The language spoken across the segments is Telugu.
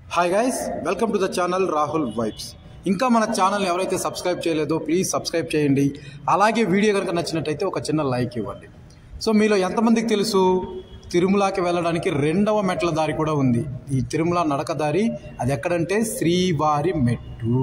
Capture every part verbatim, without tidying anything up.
Hi guys, welcome to the channel Rahul vibes. ఇంకా మన ఛానల్ని ఎవరైతే సబ్స్క్రైబ్ చేయలేదో ప్లీజ్ సబ్స్క్రైబ్ చేయండి. అలాగే వీడియో కనుక నచ్చినట్టయితే ఒక చిన్న లైక్ ఇవ్వండి. సో మీలో ఎంతమందికి తెలుసు తిరుమలకి వెళ్ళడానికి రెండవ మెట్ల దారి కూడా ఉంది. ఈ తిరుమల నడక దారి అది ఎక్కడంటే శ్రీవారి మెట్టు.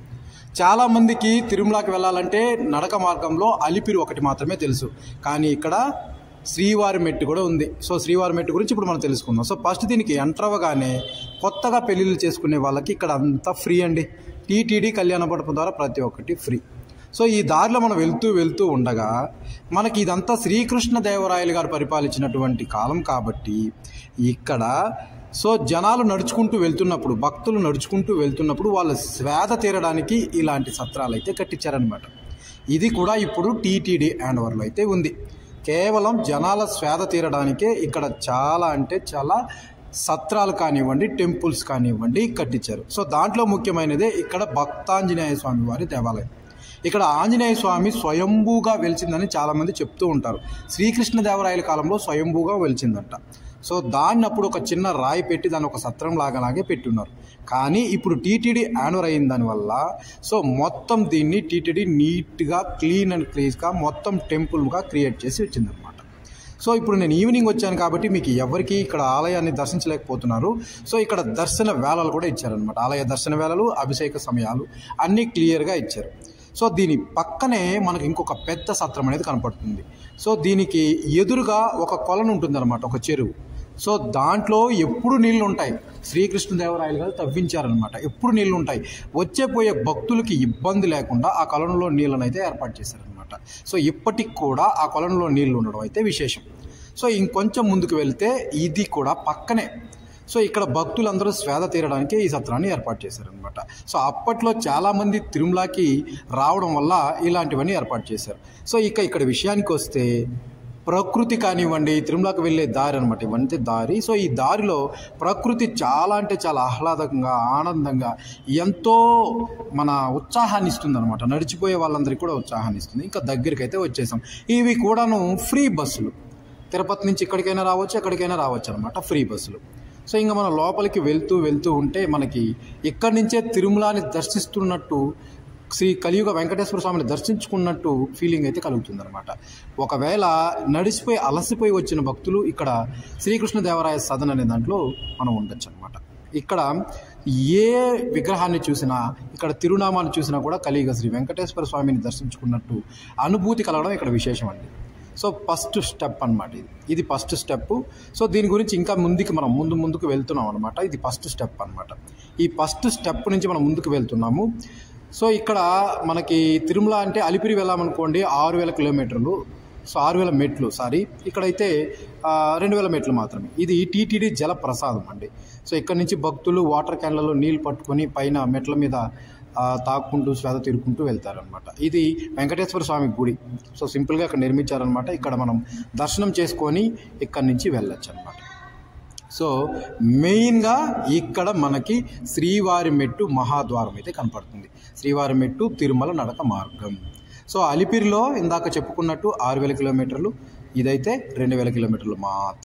చాలామందికి తిరుమలకి వెళ్ళాలంటే నడక మార్గంలో అలిపిరి ఒకటి మాత్రమే తెలుసు, కానీ ఇక్కడ శ్రీవారి మెట్టు కూడా ఉంది. సో శ్రీవారి మెట్టు గురించి ఇప్పుడు మనం తెలుసుకుందాం. సో ఫస్ట్ దీనికి ఎంటర్ అవ్వగానే కొత్తగా పెళ్ళిళ్ళు చేసుకునే వాళ్ళకి ఇక్కడ అంతా ఫ్రీ అండి. టీటీడీ కళ్యాణ మండపం ద్వారా ప్రతి ఒక్కటి ఫ్రీ. సో ఈ దారిలో మనం వెళ్తూ వెళ్తూ ఉండగా మనకి ఇదంతా శ్రీకృష్ణదేవరాయలు గారు పరిపాలించినటువంటి కాలం కాబట్టి ఇక్కడ సో జనాలు నడుచుకుంటూ వెళ్తున్నప్పుడు, భక్తులు నడుచుకుంటూ వెళ్తున్నప్పుడు వాళ్ళ స్వేద తీరడానికి ఇలాంటి సత్రాలు అయితే కట్టించారనమాట. ఇది కూడా ఇప్పుడు టీటీడీ హ్యాండ్ ఓవర్లో అయితే ఉంది. కేవలం జనాల స్వేద తీరడానికే ఇక్కడ చాలా అంటే చాలా సత్రాలు కానివ్వండి, టెంపుల్స్ కానివ్వండి కట్టించారు. సో దాంట్లో ముఖ్యమైనదే ఇక్కడ భక్తాంజనేయ స్వామి వారి దేవాలయం. ఇక్కడ ఆంజనేయ స్వామి స్వయంభూగా వెలిచిందని చాలామంది చెప్తూ ఉంటారు. శ్రీకృష్ణదేవరాయల కాలంలో స్వయంభూగా వెలిచిందంట. సో దాన్ని అప్పుడు ఒక చిన్న రాయి పెట్టి దాన్ని ఒక సత్రం లాగాలాగే పెట్టున్నారు. కానీ ఇప్పుడు టీటీడీ యాన్వర్ అయిన దానివల్ల సో మొత్తం దీన్ని టీటీడీ నీట్గా క్లీన్ అండ్ క్లీన్గా మొత్తం టెంపుల్గా క్రియేట్ చేసి వచ్చిందనమాట. సో ఇప్పుడు నేను ఈవినింగ్ వచ్చాను కాబట్టి మీకు ఎవరికి ఇక్కడ ఆలయాన్ని దర్శించలేకపోతున్నారు. సో ఇక్కడ దర్శన వేళలు కూడా ఇచ్చారనమాట. ఆలయ దర్శన వేళలు, అభిషేక సమయాలు అన్నీ క్లియర్గా ఇచ్చారు. సో దీని పక్కనే మనకు ఇంకొక పెద్ద సత్రం అనేది కనపడుతుంది. సో దీనికి ఎదురుగా ఒక కొలను ఉంటుందన్నమాట, ఒక చెరువు. సో దాంట్లో ఎప్పుడు నీళ్లు ఉంటాయి. శ్రీకృష్ణదేవరాయలు గారు తవ్వించారనమాట. ఎప్పుడు నీళ్లు ఉంటాయి. వచ్చే పోయే భక్తులకి ఇబ్బంది లేకుండా ఆ కొలంలో నీళ్ళను అయితే ఏర్పాటు చేశారనమాట. సో ఇప్పటికి కూడా ఆ కొలంలో నీళ్లు ఉండడం అయితే విశేషం. సో ఇంకొంచెం ముందుకు వెళ్తే ఇది కూడా పక్కనే. సో ఇక్కడ భక్తులందరూ స్వేద తీరడానికి ఈ సత్రాన్ని ఏర్పాటు చేశారనమాట. సో అప్పట్లో చాలామంది తిరుమలకి రావడం వల్ల ఇలాంటివన్నీ ఏర్పాటు చేశారు. సో ఇక ఇక్కడ విషయానికి వస్తే ప్రకృతి కానివ్వండి, తిరుమలకి వెళ్ళే దారి అనమాట, ఇవంతే దారి. సో ఈ దారిలో ప్రకృతి చాలా అంటే చాలా ఆహ్లాదంగా, ఆనందంగా, ఎంతో మన ఉత్సాహాన్ని ఇస్తుంది అనమాట. నడిచిపోయే వాళ్ళందరికీ కూడా ఉత్సాహాన్ని ఇస్తుంది. ఇంకా దగ్గరికి అయితే వచ్చేసాం. ఇవి కూడాను ఫ్రీ బస్సులు. తిరుపతి నుంచి ఇక్కడికైనా రావచ్చు, ఎక్కడికైనా రావచ్చు అనమాట, ఫ్రీ బస్సులు. సో ఇంకా మనం లోపలికి వెళ్తూ వెళ్తూ ఉంటే మనకి ఇక్కడి నుంచే తిరుమలని దర్శిస్తున్నట్టు, శ్రీ కలియుగ వెంకటేశ్వర స్వామిని దర్శించుకున్నట్టు ఫీలింగ్ అయితే కలుగుతుంది అనమాట. ఒకవేళ నడిచిపోయి అలసిపోయి వచ్చిన భక్తులు ఇక్కడ శ్రీకృష్ణదేవరాయ సదన్ అనే దాంట్లో మనం ఉండొచ్చు అనమాట. ఇక్కడ ఏ విగ్రహాన్ని చూసినా, ఇక్కడ తిరునామాన్ని చూసినా కూడా కలియుగ శ్రీ వెంకటేశ్వర స్వామిని దర్శించుకున్నట్టు అనుభూతి కలగడం ఇక్కడ విశేషం అండి. సో ఫస్ట్ స్టెప్ అనమాట ఇది ఇది ఫస్ట్ స్టెప్. సో దీని గురించి ఇంకా ముందుకు మనం ముందు ముందుకు వెళ్తున్నాం అనమాట. ఇది ఫస్ట్ స్టెప్ అనమాట. ఈ ఫస్ట్ స్టెప్ నుంచి మనం ముందుకు వెళ్తున్నాము. సో ఇక్కడ మనకి తిరుమల అంటే అలిపిరి వెళ్ళామనుకోండి, ఆరు వేల కిలోమీటర్లు సో ఆరు వేల మెట్లు సారీ ఇక్కడైతే రెండు వేల మెట్లు మాత్రమే. ఇది టీటీడీ జల ప్రసాదం అండి. సో ఇక్కడ నుంచి భక్తులు వాటర్ క్యాన్లలో నీళ్ళు పట్టుకొని పైన మెట్ల మీద తాక్కుంటూ స్వేద తీరుకుంటూ వెళ్తారనమాట. ఇది వెంకటేశ్వర స్వామి గుడి. సో సింపుల్గా ఇక్కడ నిర్మించారనమాట. ఇక్కడ మనం దర్శనం చేసుకొని ఇక్కడి నుంచి వెళ్ళొచ్చు అనమాట. సో మెయిన్గా ఇక్కడ మనకి శ్రీవారి మెట్టు మహాద్వారం అయితే కనపడుతుంది. శ్రీవారి మెట్టు తిరుమల నడక మార్గం. సో అలిపిరిలో ఇందాక చెప్పుకున్నట్టు ఆరు వేల కిలోమీటర్లు, ఇదైతే రెండు వేల కిలోమీటర్లు మాత్రం.